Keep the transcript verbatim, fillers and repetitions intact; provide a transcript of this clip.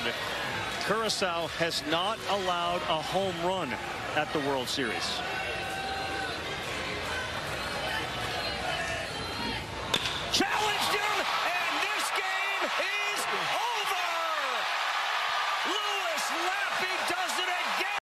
Curaçao has not allowed a home run at the World Series. Challenged him, and this game is over. Lappe does it again.